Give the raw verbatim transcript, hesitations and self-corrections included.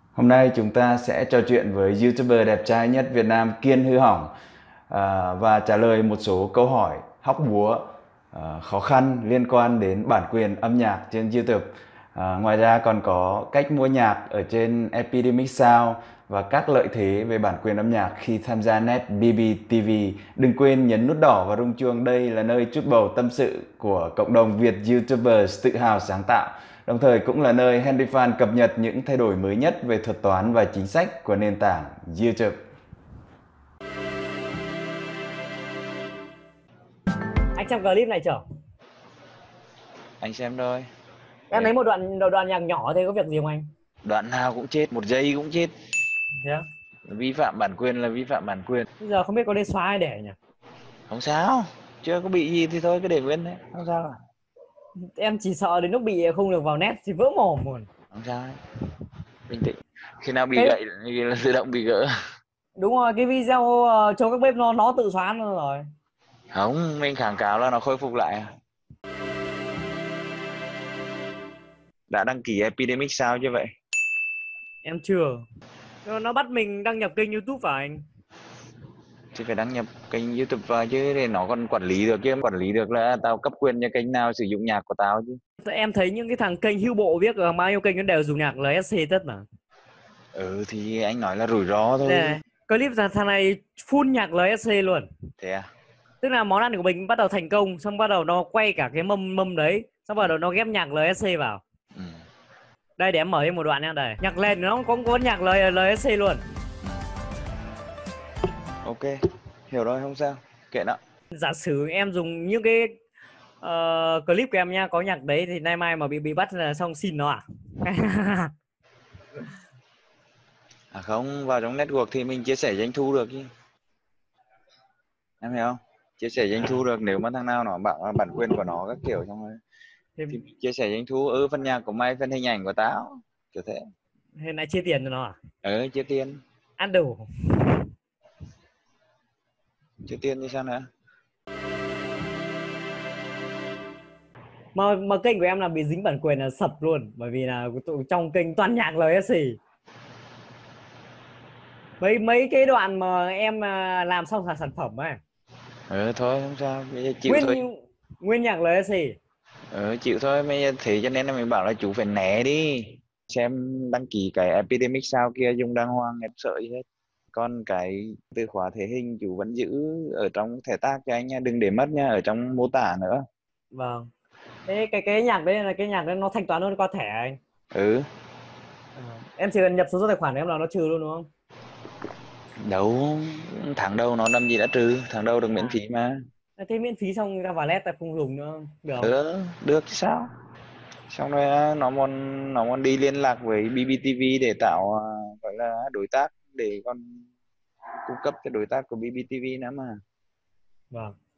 Hôm nay chúng ta sẽ trò chuyện với YouTuber đẹp trai nhất Việt Nam Kiên Hư Hỏng à, và trả lời một số câu hỏi hóc búa à, khó khăn liên quan đến bản quyền âm nhạc trên YouTube. À, ngoài ra còn có cách mua nhạc ở trên Epidemic Sound và các lợi thế về bản quyền âm nhạc khi tham gia Net bê bê tê vê. Đừng quên nhấn nút đỏ và rung chuông, đây là nơi trút bầu tâm sự của cộng đồng Việt YouTubers tự hào sáng tạo. Đồng thời cũng là nơi Henry Fan cập nhật những thay đổi mới nhất về thuật toán và chính sách của nền tảng YouTube. Anh xem clip này chưa? Anh xem thôi. Em lấy một đoạn đoạn nhạc nhỏ thế có việc gì không anh? Đoạn nào cũng chết, một giây cũng chết. Thế á? Vi phạm bản quyền là vi phạm bản quyền. Bây giờ không biết có nên xóa hay để nhỉ? Không sao, chưa có bị gì thì thôi cứ để nguyên đấy, không sao cả. Em chỉ sợ đến lúc bị không được vào net thì vỡ mồm luôn. Không sao ấy. Bình tĩnh. Khi nào bị Thế... gãy là tự động bị gỡ. Đúng rồi, cái video uh, cho các bếp nó nó tự xóa luôn rồi. Không, mình kháng cáo là nó khôi phục lại. Đã đăng ký Epidemic sao chưa vậy? Em chưa. Nó bắt mình đăng nhập kênh YouTube vào anh. Thì phải đăng nhập kênh YouTube vào chứ, để nó còn quản lý được chứ. Quản lý được là tao cấp quyền cho kênh nào sử dụng nhạc của tao chứ. Em thấy những cái thằng kênh hưu bộ viết ở bao nhiêu kênh nó đều dùng nhạc lờ ét xê tất mà. Ừ thì anh nói là rủi ro thôi. Đây này, clip là thằng này full nhạc lờ ét xê luôn. Thế à? Tức là món ăn của mình bắt đầu thành công, xong bắt đầu nó quay cả cái mâm mâm đấy, xong bắt đầu nó ghép nhạc lờ ét xê vào. Ừ. Đây để em mở thêm một đoạn nha, đây nhạc lên nó cũng có nhạc lờ ét xê luôn. Ok, hiểu rồi, không sao, kệ nó. Giả sử em dùng những cái uh, clip của em nha có nhạc đấy thì nay mai mà bị bị bắt là xong xin nó à? À không, vào trong network thì mình chia sẻ doanh thu được chứ. Em hiểu không? Chia sẻ doanh thu được, nếu mà thằng nào nó bảo là bản quyền của nó các kiểu trong rồi thì, thì mình chia sẻ doanh thu. Ừ, phần nhạc của mày, phần hình ảnh của tao, kiểu thế. thì lại chia tiền cho nó à? Ừ, chia tiền. Ăn đủ. Chia tiền thì sao nữa? Mà, mà kênh của em là bị dính bản quyền là sập luôn, bởi vì là trong kênh toàn nhạc lờ ét xê. Mấy mấy cái đoạn mà em à, làm xong sản sản phẩm ấy. Ừ, thôi không sao, bây giờ chịu thôi. Nguyên nguyên nhạc lờ ét xê. Ừ, chịu thôi, bây giờ thế cho nên là mình bảo là chủ phải né đi. Xem đăng ký cái Epidemic sao kia dùng đàng hoàng, em sợ gì hết. Còn cái từ khóa thể hình chủ vẫn giữ ở trong thẻ tag cho anh nha, đừng để mất nha, ở trong mô tả nữa. Vâng. Thế cái cái nhạc đấy là cái nhạc đấy nó thanh toán luôn qua thẻ anh. Ừ. À, em chỉ cần nhập số, số tài khoản của em là nó trừ luôn đúng không? Đâu, tháng đầu nó làm gì đã trừ, tháng đầu được miễn À, phí mà. thế miễn phí xong ra wallet ta không dùng nữa được không? Ừ, được chứ sao. Xong rồi á, nó muốn nó muốn đi liên lạc với bê bê tê vê để tạo à, gọi là đối tác, để còn cung cấp cho đối tác của bê bê tê vê nữa mà. Vâng.